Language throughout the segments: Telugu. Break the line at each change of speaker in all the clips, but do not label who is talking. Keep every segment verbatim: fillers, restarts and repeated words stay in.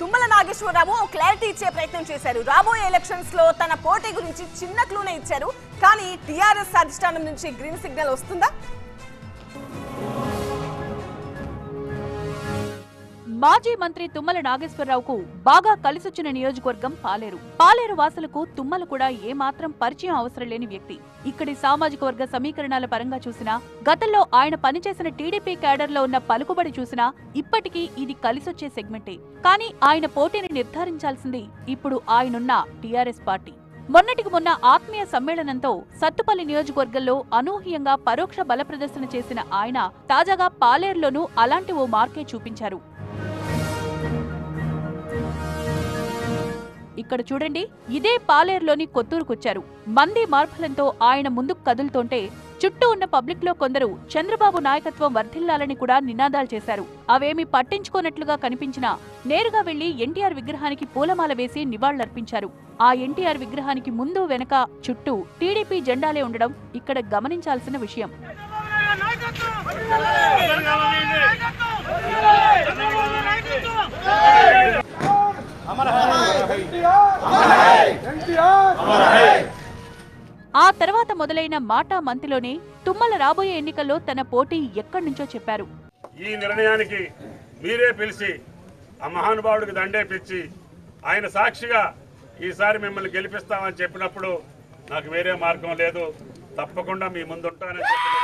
తుమ్మల నాగేశ్వరరావు క్లారిటీ ఇచ్చే ప్రయత్నం చేశారు. రాబోయే ఎలక్షన్స్ లో తన పోటీ గురించి చిన్న క్లూనే ఇచ్చారు. కానీ టీఆర్ఎస్ అధిష్టానం నుంచి గ్రీన్ సిగ్నల్ వస్తుందా?
మాజీ మంత్రి తుమ్మల నాగేశ్వరరావుకు బాగా కలిసొచ్చిన నియోజకవర్గం పాలేరు. పాలేరు వాసులకు తుమ్మల కూడా ఏమాత్రం పరిచయం అవసరం లేని వ్యక్తి. ఇక్కడి సామాజిక వర్గ సమీకరణాల పరంగా చూసినా, గతంలో ఆయన పనిచేసిన టీడీపీ క్యాడర్ లో ఉన్న పలుకుబడి చూసినా ఇప్పటికీ ఇది కలిసొచ్చే సెగ్మెంటే. కానీ ఆయన పోటీని నిర్ధారించాల్సింది ఇప్పుడు ఆయనున్న టీఆర్ఎస్ పార్టీ. మొన్నటికి మొన్న ఆత్మీయ సమ్మేళనంతో సత్తుపల్లి నియోజకవర్గంలో అనూహ్యంగా పరోక్ష బల ప్రదర్శన చేసిన ఆయన తాజాగా పాలేరులోనూ అలాంటి ఓ మార్కే చూపించారు. ఇక్కడ చూడండి, ఇదే పాలేరులోని కొత్తూరుకొచ్చారు. మంది మార్పులంతో ఆయన ముందుకు కదులుతోంటే చుట్టూ ఉన్న పబ్లిక్ లో కొందరు చంద్రబాబు నాయకత్వం వర్ధిల్లాలని కూడా నినాదాలు చేశారు. అవేమీ పట్టించుకోనట్లుగా కనిపించినా నేరుగా వెళ్లి ఎన్టీఆర్ విగ్రహానికి పూలమాల వేసి నివాళులర్పించారు. ఆ ఎన్టీఆర్ విగ్రహానికి ముందు వెనక చుట్టూ టీడీపీ జెండాలే ఉండడం ఇక్కడ గమనించాల్సిన విషయం. ఆ తర్వాత మొదలైన మాటా మంతిలోనే తుమ్మల రాబోయే ఎన్నికల్లో తన పోటీ ఎక్కడి నుంచో చెప్పారు.
ఈ నిర్ణయానికి మీరే పిలిచి ఆ మహానుభావుడికి దండేపిచ్చి ఆయన సాక్షిగా ఈసారి మిమ్మల్ని గెలిపిస్తామని చెప్పినప్పుడు నాకు వేరే మార్గం లేదు, తప్పకుండా మీ ముందుంటానని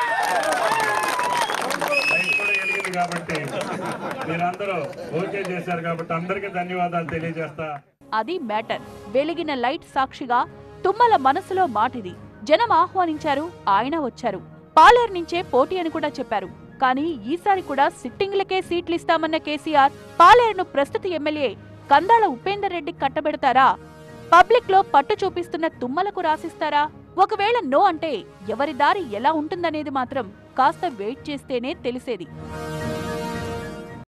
చెప్పి కాబట్టి మీరందరూ ఓకే చేశారు కాబట్టి అందరికీ ధన్యవాదాలు తెలియజేస్తా.
అది మ్యాటర్. వెలిగిన లైట్ సాక్షిగా తుమ్మల మనసులో మాటిది. జనం ఆహ్వానించారు, ఆయన వచ్చారు. పాలేరు నుంచే పోటీ అని కూడా చెప్పారు. కానీ ఈసారి కూడా సిట్టింగ్లకే సీట్లిస్తామన్న కేసీఆర్ పాలేరును ప్రస్తుత ఎమ్మెల్యే కందాళ ఉపేందర్ రెడ్డి కట్టబెడతారా? పబ్లిక్ లో పట్టు చూపిస్తున్న తుమ్మలకు రాసిస్తారా? ఒకవేళ నో అంటే ఎవరి దారి ఎలా ఉంటుందనేది మాత్రం కాస్త వెయిట్ చేస్తేనే తెలిసేది.